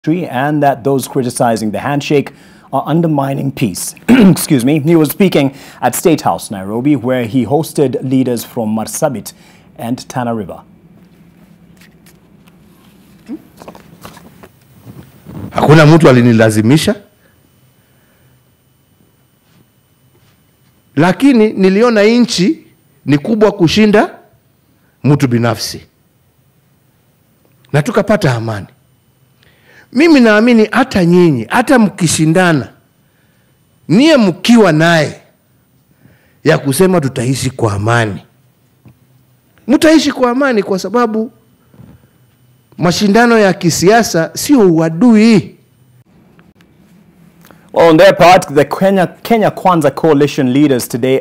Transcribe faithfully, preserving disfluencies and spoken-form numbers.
and that those criticizing the handshake are undermining peace. Excuse me. He was speaking at State House, Nairobi, where he hosted leaders from Marsabit and Tana River. Hakuna mtu alinilazimisha, lakini niliona nchi ni kubwa kushinda mtu binafsi na tukapata amani. Mimi naamini hata nyinyi, hata mkishindana, niye mkiwa naye ya kusema tutaishi kwa amani, mtaishi kwa amani, kwa sababu mashindano ya kisiasa sio uadui. Well, on their part, the Kenya, Kenya Kwanza coalition leaders today